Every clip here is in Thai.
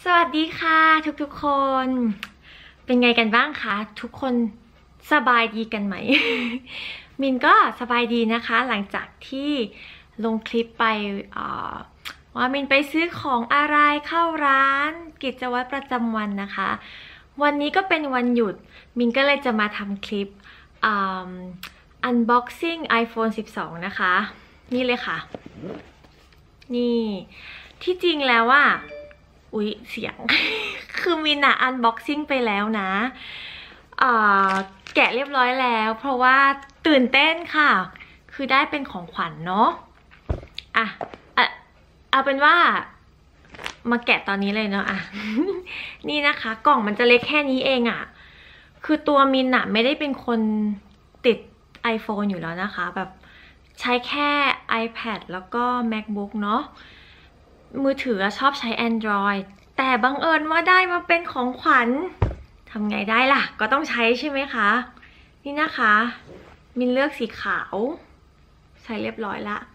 สวัสดีค่ะทุกๆคนเป็นไงกันบ้างคะทุกคนสบายดีกันไหม มินก็สบายดีนะคะหลังจากที่ลงคลิปไปว่ามินไปซื้อของอะไรเข้าร้านกิจวัตรประจำวันนะคะวันนี้ก็เป็นวันหยุดมินก็เลยจะมาทำคลิปunboxing iPhone 12 นะคะนี่เลยค่ะนี่ที่จริงแล้วว่าอุ๊ยเสียง คือมินอะอันบ็อกซิ่งไปแล้วนะแกะเรียบร้อยแล้วเพราะว่าตื่นเต้นค่ะคือได้เป็นของขวัญเนาะเอาเป็นว่ามาแกะตอนนี้เลยเนาะนี่นะคะกล่องมันจะเล็กแค่นี้เองอะคือตัวมินอะไม่ได้เป็นคนติด iPhone อยู่แล้วนะคะแบบใช้แค่ iPad แล้วก็ MacBook เนาะมือถือชอบใช้ Android แต่บังเอิญว่าได้มาเป็นของขวัญทำไงได้ล่ะก็ต้องใช้ใช่ไหมคะนี่นะคะมินเลือกสีขาวใช้เรียบร้อยละ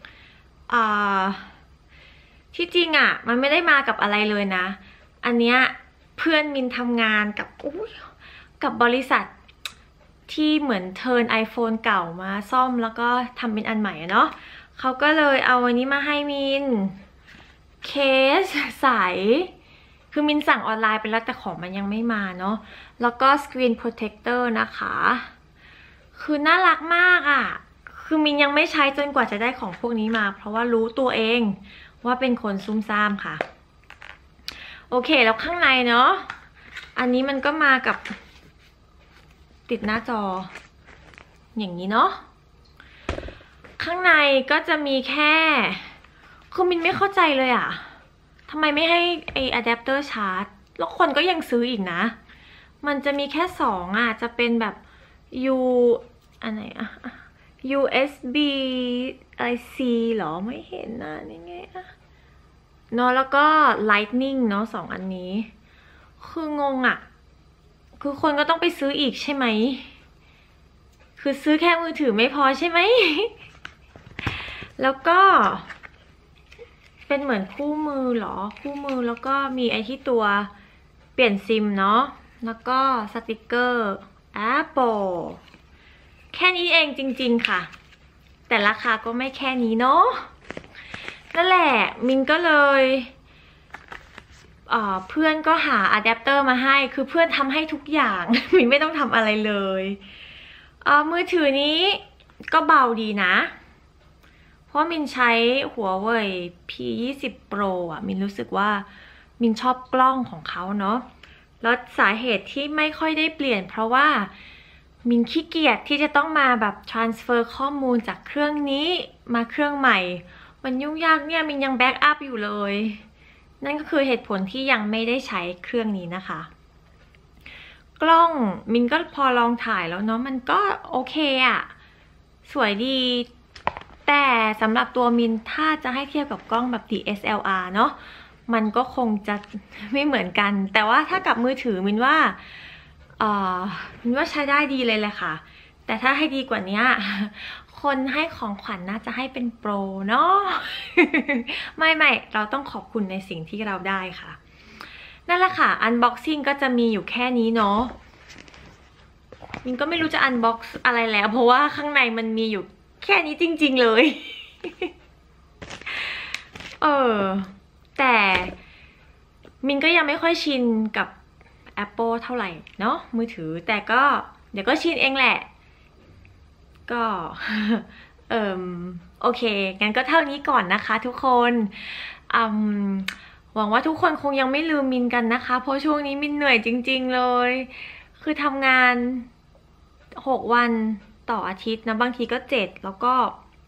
ที่จริงอะมันไม่ได้มากับอะไรเลยนะอันเนี้ยเพื่อนมินทำงานกับบริษัทที่เหมือนเทิร์น iPhone เก่ามาซ่อมแล้วก็ทำเป็นอันใหม่เนาะเขาก็เลยเอาอันนี้มาให้มินเคสใสคือมินสั่งออนไลน์ไปแล้วแต่ของมันยังไม่มาเนาะแล้วก็ Screen Protector นะคะคือน่ารักมากอ่ะคือมินยังไม่ใช้จนกว่าจะได้ของพวกนี้มาเพราะว่ารู้ตัวเองว่าเป็นคนซุ่มซ่ามค่ะโอเคแล้วข้างในเนาะอันนี้มันก็มากับติดหน้าจออย่างนี้เนาะข้างในก็จะมีแค่คือมินไม่เข้าใจเลยอ่ะทำไมไม่ให้ไออะแดปเตอร์ชาร์จแล้วคนก็ยังซื้ออีกนะมันจะมีแค่2อ่ะจะเป็นแบบ อันไหนอ่ะ USB C เหรอไม่เห็นนะนี่ไงอ่ะเนาะแล้วก็ Lightning เนาะ2อันนี้คืองงอ่ะคือคนก็ต้องไปซื้ออีกใช่ไหมคือซื้อแค่มือถือไม่พอใช่ไหม แล้วก็เป็นเหมือนคู่มือเหรอคู่มือแล้วก็มีไอที่ตัวเปลี่ยนซิมเนาะแล้วก็สติกเกอร์ Apple แค่นี้เองจริงๆค่ะแต่ราคาก็ไม่แค่นี้เนาะนั่นแหละมินก็เลยเพื่อนก็หาอะแดปเตอร์มาให้คือเพื่อนทำให้ทุกอย่าง มินไม่ต้องทำอะไรเลยมือถือนี้ก็เบาดีนะเพราะมินใช้หัวเว่ย P20 Pro อ่ะมินรู้สึกว่ามินชอบกล้องของเขาเนาะแล้วสาเหตุที่ไม่ค่อยได้เปลี่ยนเพราะว่ามินขี้เกียจที่จะต้องมาแบบ transfer ข้อมูลจากเครื่องนี้มาเครื่องใหม่มันยุ่งยากเนี่ยมินยังแบ็กอัพอยู่เลยนั่นก็คือเหตุผลที่ยังไม่ได้ใช้เครื่องนี้นะคะกล้องมินก็พอลองถ่ายแล้วเนาะมันก็โอเคอะสวยดีแต่สำหรับตัวมินถ้าจะให้เทียบกับกล้องแบบ DSLR เนาะมันก็คงจะไม่เหมือนกันแต่ว่าถ้ากับมือถือมินว่าใช้ได้ดีเลยแหละค่ะแต่ถ้าให้ดีกว่านี้คนให้ของขวัญน่าจะให้เป็นโปรเนาะ ไม่เราต้องขอบคุณในสิ่งที่เราได้ค่ะนั่นแหละค่ะอันบ็อกซิ่งก็จะมีอยู่แค่นี้เนาะมินก็ไม่รู้จะอันบ็อกซ์อะไรแล้วเพราะว่าข้างในมันมีอยู่แค่นี้จริงๆเลยแต่มินก็ยังไม่ค่อยชินกับ Apple เท่าไหร่เนาะมือถือแต่ก็เดี๋ยวก็ชินเองแหละก็โอเคงั้นก็เท่านี้ก่อนนะคะทุกคนหวังว่าทุกคนคงยังไม่ลืมมินกันนะคะเพราะช่วงนี้มินเหนื่อยจริงๆเลยคือทำงาน6 วันต่ออาทิตย์นะบางทีก็7แล้วก็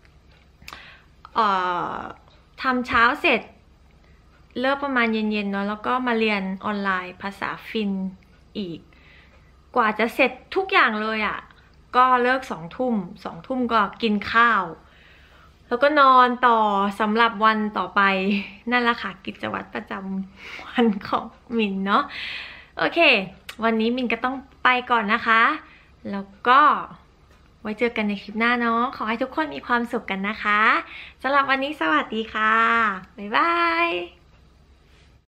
ทำเช้าเสร็จเลิกประมาณเย็นๆเนาะแล้วก็มาเรียนออนไลน์ภาษาฟินอีกกว่าจะเสร็จทุกอย่างเลยอ่ะก็เลิก2 ทุ่มก็กินข้าวแล้วก็นอนต่อสำหรับวันต่อไปนั่นแหละค่ะกิจวัตรประจำวันของมินเนาะโอเควันนี้มินก็ต้องไปก่อนนะคะแล้วก็ไว้เจอกันในคลิปหน้าเนาะขอให้ทุกคนมีความสุขกันนะคะสำหรับวันนี้สวัสดีค่ะบ๊ายบาย